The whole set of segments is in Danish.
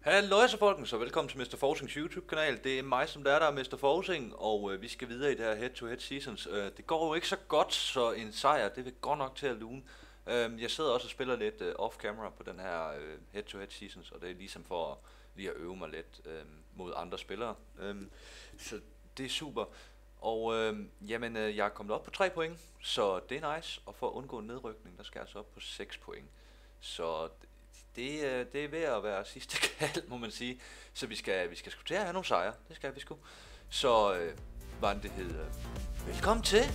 Hallo så folkens, så velkommen til Mr. Forsings YouTube-kanal. Det er mig, som der er Mr. Forsing, og vi skal videre i det her head-to-head seasons. Det går jo ikke så godt, så en sejr, det vil godt nok til at lune. Jeg sidder også og spiller lidt off-camera på den her head-to-head seasons, og det er ligesom for lige at øve mig lidt mod andre spillere. Så det er super. Og jeg er kommet op på 3 point, så det er nice. Og for at undgå en nedrykning, der skal jeg altså op på 6 point. Så det er ved at være sidste kald, må man sige. Så vi skal sgu til at have nogle sejre. Det skal vi sgu. Så hvad det hedder. Velkommen til.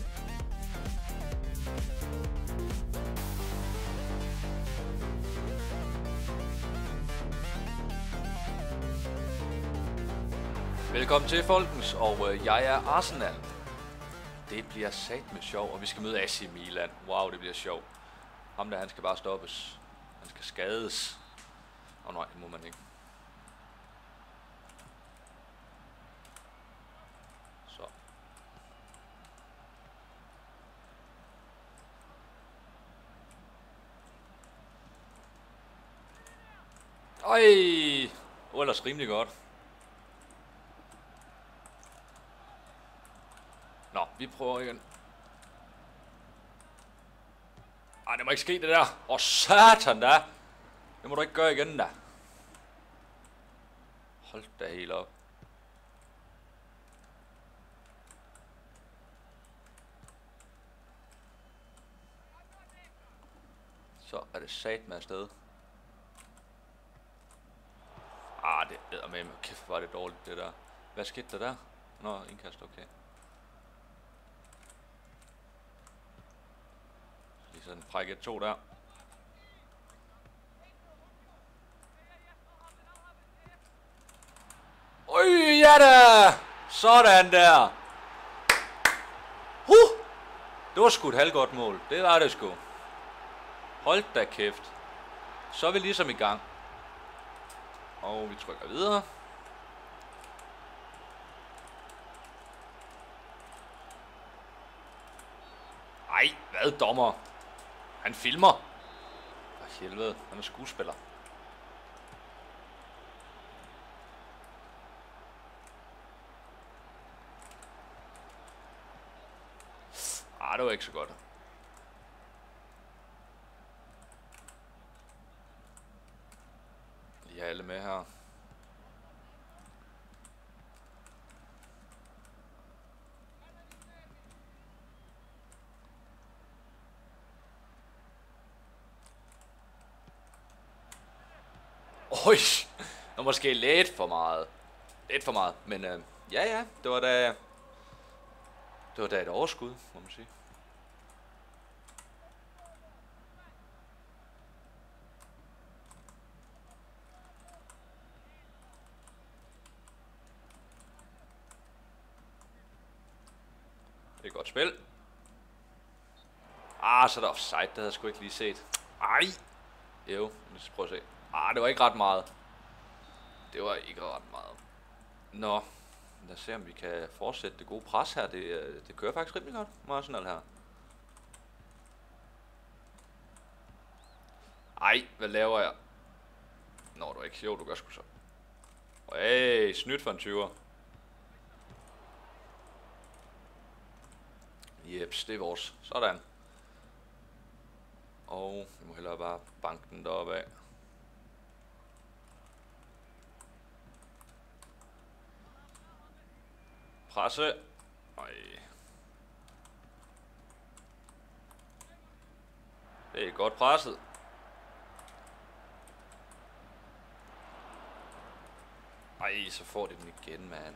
Velkommen til, folkens, og jeg er Arsenal. Det bliver satme sjov, og vi skal møde AC Milan. Wow, det bliver sjov. Ham der, han skal bare stoppes. Han skal skades. Nej, det må man ikke. Så. Øj! Ellers rimelig godt. Nå, vi prøver igen. Ej, det må ikke ske det der. Satan da. Det må du ikke gøre igen da. Hold da helt op. Så er det sat med afsted. Det æder med. Kæft, var det dårligt det der. Hvad skete der der? Nå, indkast, okay. Lige sådan præk 1-2 der. Ja da! Sådan der! Det var sgu et halvgodt mål. Det var det sgu. Hold da kæft. Så er vi ligesom i gang. Og vi trykker videre. Ej, hvad dommer? Han filmer. For helvede, han er skuespiller. Det var ikke så godt. Lige have alle med her. Øj, det var måske lidt for meget. Lidt for meget, men ja, det var da et overskud, må man sige. Det er et godt spil. Så er der offside, det havde jeg sgu ikke lige set. Ej! Jo, lad os prøve at se. Det var ikke ret meget. Det var ikke ret meget. Nå, lad os se om vi kan fortsætte det gode pres her. Det kører faktisk rimelig godt med Arsenal her. Ej, hvad laver jeg? Nå, du ikke. Jo, du gør sgu så. Hey, snydt for en 20'er. Jeps, det er vores. Sådan. Og vi må hellere bare banke den deroppe af. Presse. Ej. Det er godt presset. Ej, så får de den igen, mand.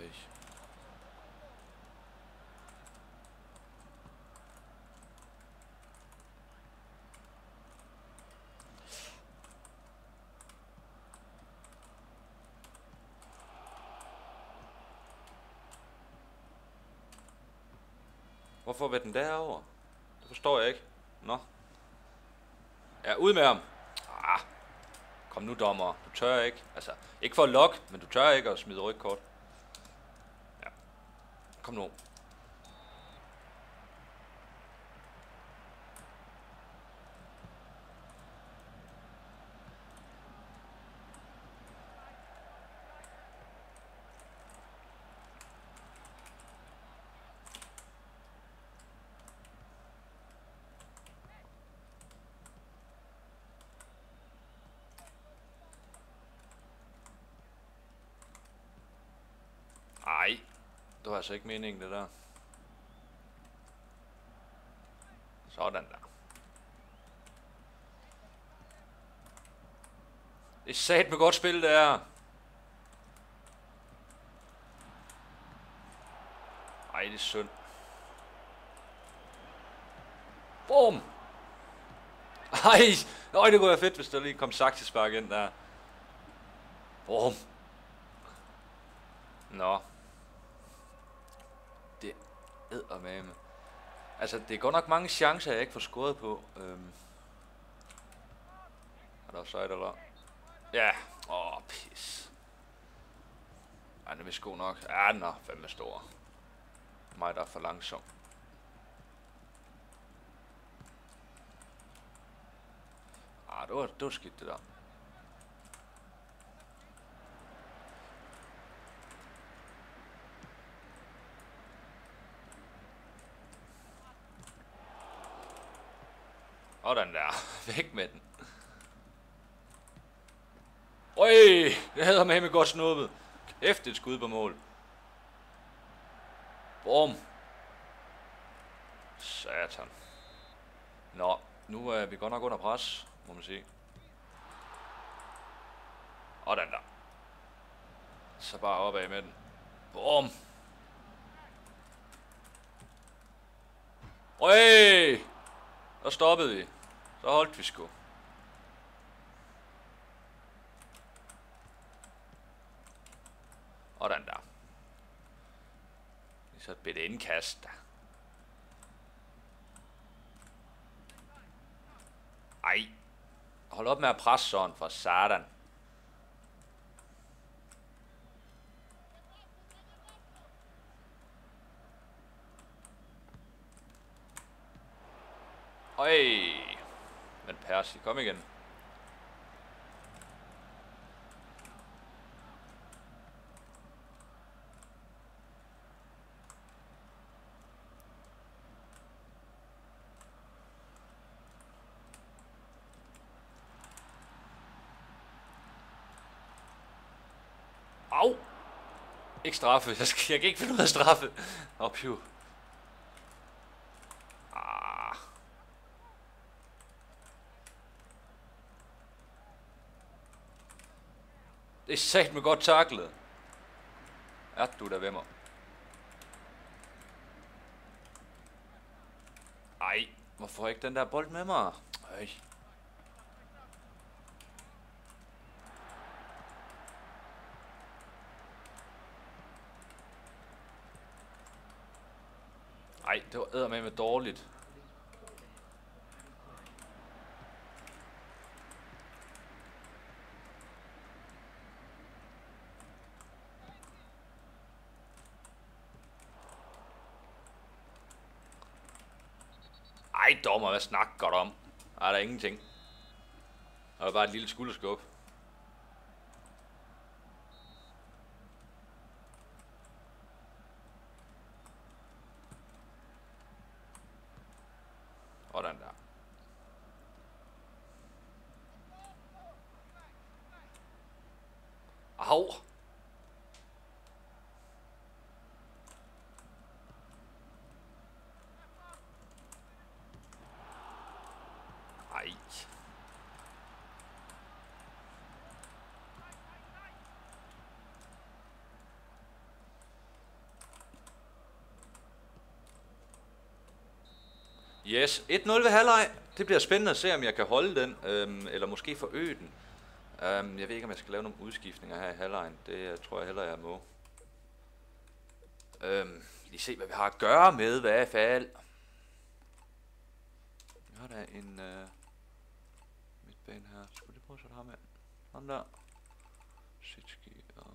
Hvorfor vil den derover? Det forstår jeg ikke. Nå. Ja, ud med ham. Kom nu, dommer. Du tør ikke. Altså, ikke for at lokke, men du tør ikke at smide rygkort. Ja. Kom nu. Det var altså ikke meningen, det der. Sådan der. Det er sat med godt spil, det er. Ej, det er synd. Bum! Ej, det kunne være fedt, hvis der lige kom saksespark ind der. Bum! Nå. Det eddermame. Altså, det er godt nok mange chancer, jeg ikke får scoret på. Er der offside eller? Ja. Pis. Ej, den er vist god nok. Ja, den er fandme stor. Mig, der er for langsom. Det var skidt, det der. Og den der. Væk med den. Øj, det havde med godt snuppet. Efter et skud på mål. Bum. Satan. Nå, nu er vi godt nok under pres, må man sige. Og den der. Så bare opad med den. Bum. Øj. Der stoppede vi. Så holdt vi sgu. Og den der. Så et bitte indkast der. Ej. Hold op med at presse sådan for satan. Øj. Men Percy, kom igen. Au! Ikke straffe. Jeg kan ikke finde ud af straffe. Piv. Det er satme godt taklet. Er du der ved mig? Ej, hvorfor ikke den der bold med mig? Øj. Ej, det var eddermame dårligt. Ej, dommer, hvad snakker godt om? Der er der ingenting. Der er bare et lille skulderskub. Og den der. Au! Ej. Yes, 1-0 ved halvleg. Det bliver spændende at se, om jeg kan holde den, eller måske forøge den. Jeg ved ikke, om jeg skal lave nogle udskiftninger her i halvlegen. Det tror jeg hellere, jeg må. Lige se, hvad vi har at gøre med, hvad i fald. Vi har da en midtbane her. Skal vi lige prøve at sætte ham af? Ham der. Sitski og...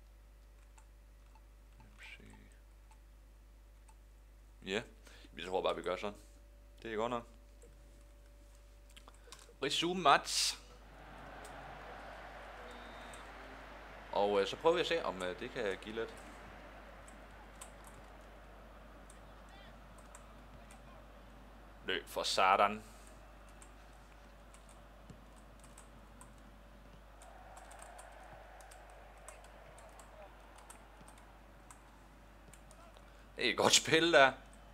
Ja, vi tror bare, vi gør sådan. Det er godt nok. Resume match. Og så prøver vi at se, om det kan give lidt. Løb for satan. Det er et godt spil, der.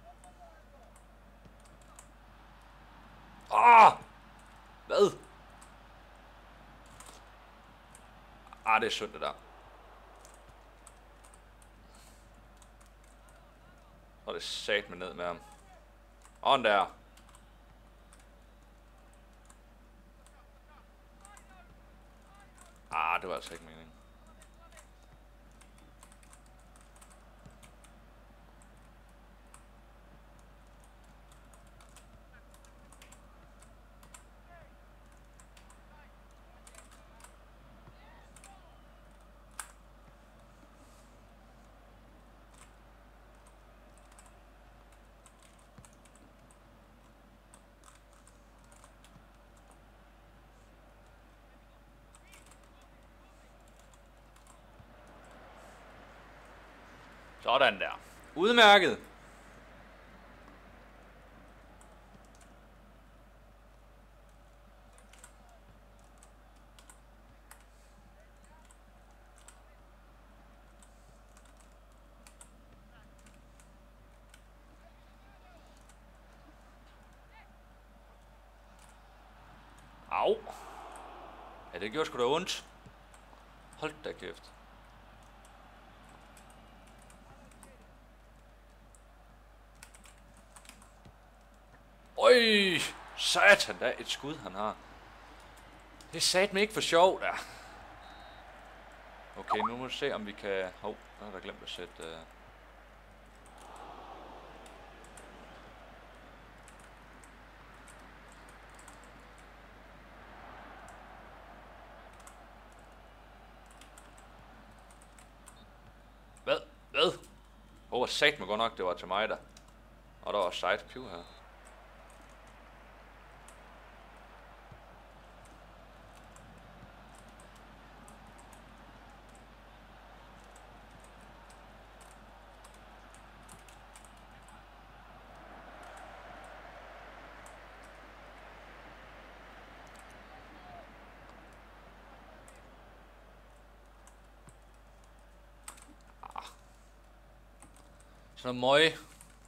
Hvad? Det er synd, det der. Og det sat mig ned med ham. Og der. Det var altså ikke meningen. Sådan der. Udmærket. Au. Ja, det gjorde sgu da ondt. Hold da kæft. Øj, satan da, et skud han har. Det er satme ikke for sjov der. Okay, nu må vi se om vi kan... der har der glemt at sætte... Hvad? Hvor satme godt nok, det var til mig der. Og der var side piv her. Sådan noget møg.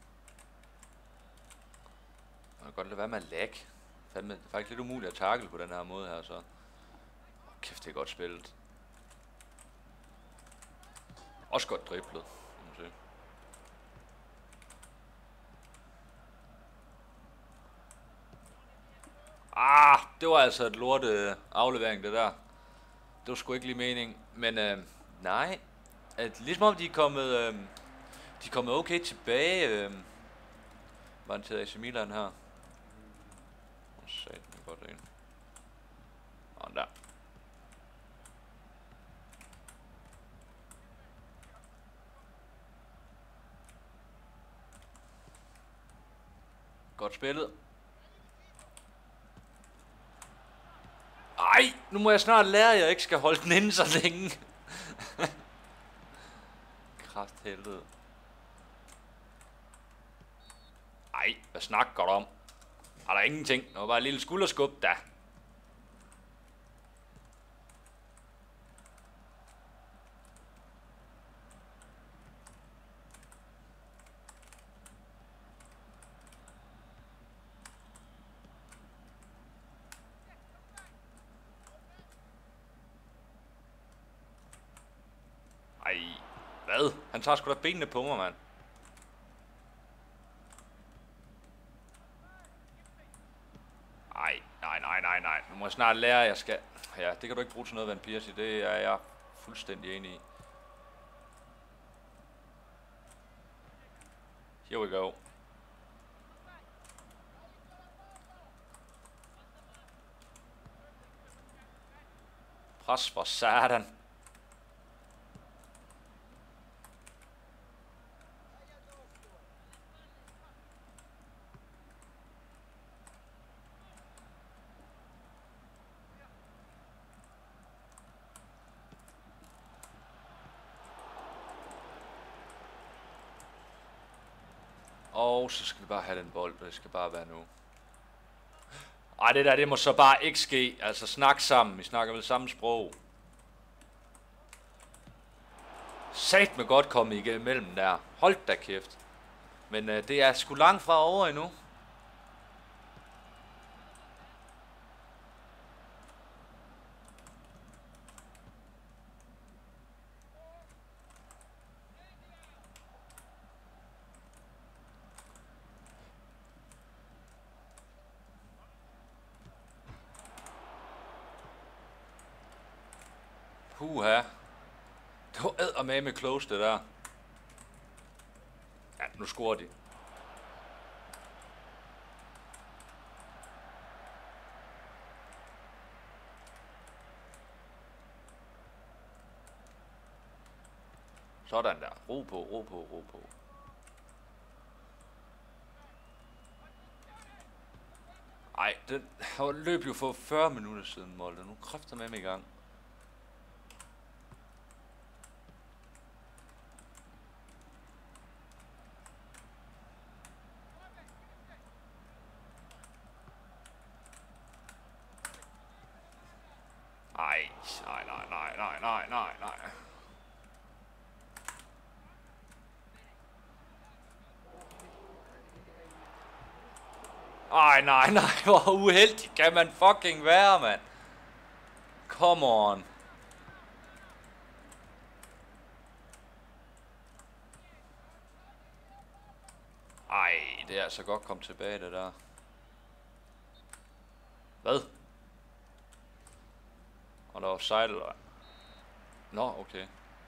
Jeg kan godt lade være med at lag. Det er faktisk lidt umuligt at tackle på den her måde her, så... Kæft, det er godt spillet. Også godt driblet, må man sige. Det var altså et lorte aflevering, det der. Det var sgu ikke lige mening, men nej. Ligesom om de er kommet... De er kommet okay tilbage, var til AC Milan her. Satan, godt ind. Og der. Godt spillet. Ej, nu må jeg snart lære, at jeg ikke skal holde den inde så længe. Krafthelvede. Ej, hvad snakker du om? Er der ingenting? Det var bare et lille skulderskub, da. Ej, hvad? Han tager sgu da benene på mig, mand. Nej. Nu må jeg snart lære, at jeg skal... Ja, det kan du ikke bruge til noget, Van Persie. Det er jeg fuldstændig enig i. Here we go. Pres for satan. Og så skal vi bare have den bold, det skal bare være nu. Ej, det der, det må så bare ikke ske. Altså, snak sammen. Vi snakker vel samme sprog. Sat med godt komme igennem der. Hold da kæft. Men det er sgu langt fra over endnu. Puha. Det var eddermame close, det der. Ja, nu scorer de. Sådan der. Ro på, ro på, ro på. Ej, den løb jo for 40 minutter siden, Molde. Nu kræfter med mig i gang. Ej, nej. Ej, nej, hvor uheldig kan man fucking være, mand. Come on. Ej, det er altså godt kommet tilbage, det der. Hvad? Og der var offside, eller? Nå, okay.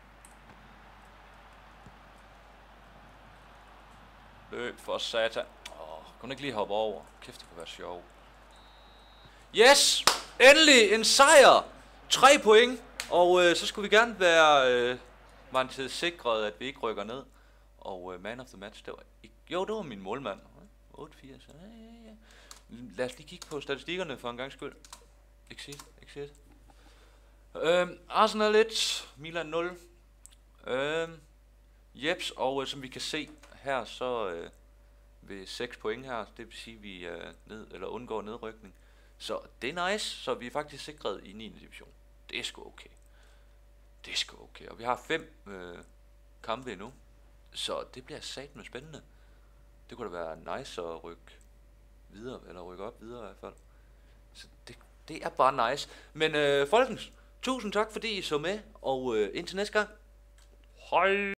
Løb for satan. Kunne ikke lige hoppe over? Kæft, det kunne være sjov. Yes! Endelig en sejr! 3 point. Og så skulle vi gerne være varmt sikret, at vi ikke rykker ned. Og man of the match, det var ikke... Jo, det var min målmand. 8-4. Så, ja. Lad os lige kigge på statistikkerne for en gang skyld. Exit. Arsenal 1, Milan 0. Jeps, og som vi kan se her, så... ved 6 point her, det vil sige, at vi er undgår nedrykning. Så det er nice, så vi er faktisk sikret i 9. division. Det er sgu okay. Og vi har 5 kampe endnu, så det bliver satme spændende. Det kunne da være nice at rykke videre, eller rykke op videre i hvert fald. Så det er bare nice. Men folkens, tusind tak fordi I så med, og indtil næste gang. Hej!